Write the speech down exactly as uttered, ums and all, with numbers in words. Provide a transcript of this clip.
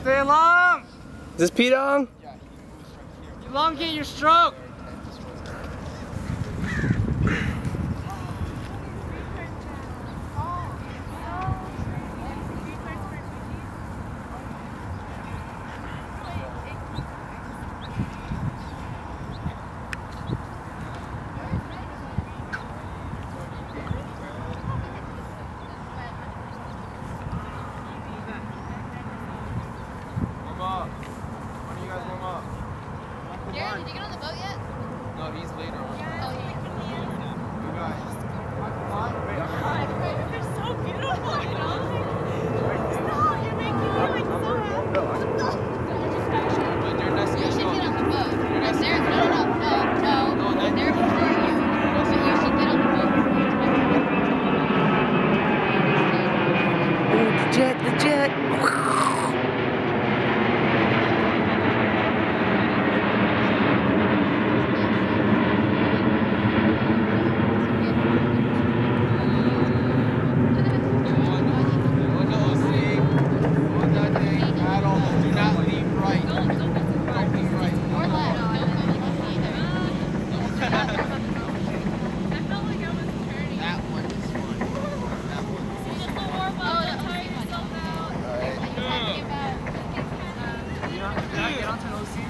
Stay long! Is this Pete on? Elongate your stroke! Jared, did you get on the boat yet? No, he's later on. Yeah. Oh, yeah. You guys. You're so beautiful, you know? Stop, you're making me like so happy. But they're not You should get on the boat. They're not There, no, no, no, no, No, no. not They're before you. So you should get on the boat. Oh, the jet, the jet. Can I get onto an O C?